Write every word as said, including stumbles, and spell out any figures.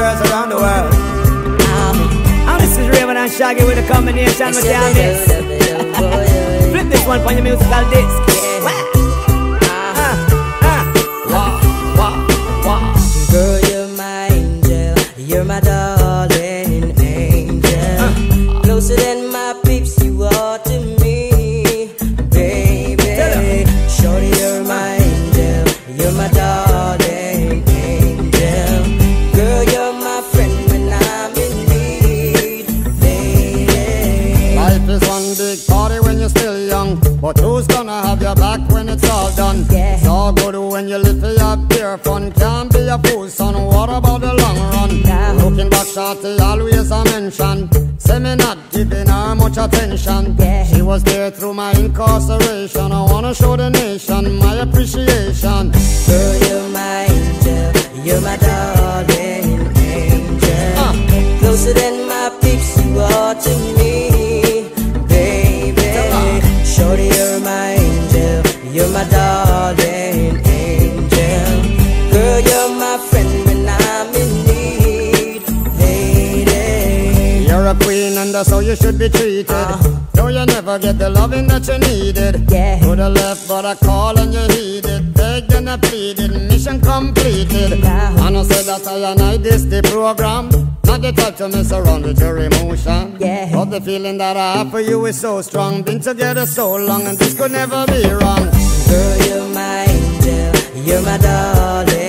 girls around the world. And this is Raven and Shaggy with a combination with the Amis. Flip this one for your musical disc. Girl, you're my angel, you're my darling angel. uh. Closer than my peeps, you are to me, baby. Shorty, you're my angel, you're my darling angel. Girl, you're my friend when I'm in need, baby. Life is one big party when you're still young, but who's gonna have your back when it's all done? Yeah. It's all good when you live for your pure fun. Can't be a fool, son, what about the long run? Now. Looking back, shorty always a mention. Say me not giving her much attention. Yeah. She was there through my incarceration. I wanna show the nation my appreciation. Girl, you're my angel, you're my darling angel. uh. Closer than my peeps, you are to me, baby. uh. Shorty, you're my angel, you're my darling angel. Girl, you're my friend when I'm in need, lady. You're a queen and that's how you should be treated. uh. Though you never get the loving that you needed. Yeah. To the left but I call and you heeded. Begged and I pleaded, mission completed. Now. And I said that I and I this the program. Not the type to mess around with your emotion. Yeah. But the feeling that I have for you is so strong. Been together so long and this could never be wrong. Girl, you're my angel, you're my darling